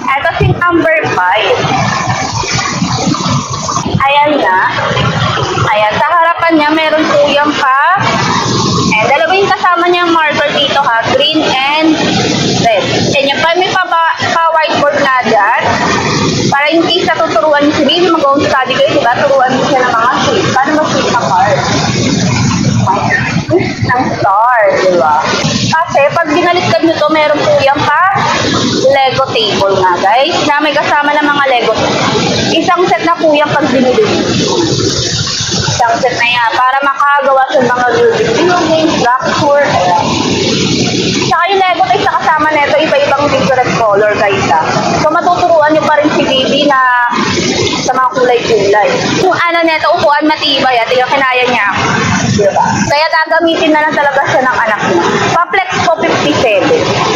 Ito si number 5. Ayan na. Ayan, sa harapan niya meron po yung and dalawa yung kasama niya marker dito ha, green and red. And yung may pa-whiteboard na dyan. Para in case natuturuan niyo si baby, mag-home study kayo, diba? Turuan niyo siya ng mga shape. Paano mag-shape ang card? Ng star, diba? Kasi pag binaliktad nyo to, meron po yung Lego table nga guys, na may kasama ng mga Lego. Isang set na po yung pag binili. Isang set na yan, para makagawa sa mga building, structure, ayan. Saka yung Lego guys na kasama nito, iba-ibang different color guys ha. So matuturuan nyo pa rin si baby na sa mga kulay-kulay. Yung ano nito, upuan matibay at yung kinaya niya. Diba? Kaya gagamitin na lang talaga siya ng anak niya. Pa-flex po 57.